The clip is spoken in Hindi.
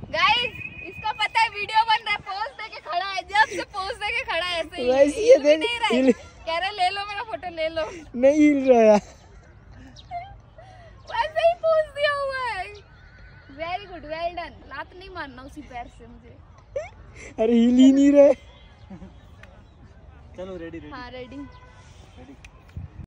गाइस इसको पता है वीडियो बन रहा है, पोज देके खड़ा है, जब से पोज देके खड़ा है ऐसे ही। वैसे ये देख नहीं रहा है, कह रहा ले लो मेरा फोटो ले लो, नहीं हिल रहा है, वैसे ही पोज दिया हुआ है। Very good, well done. लात नहीं मारना उसी पैर से मुझे। अरे हिल ही नहीं रहा है। चलो रेडी रेडी। हाँ रेडी।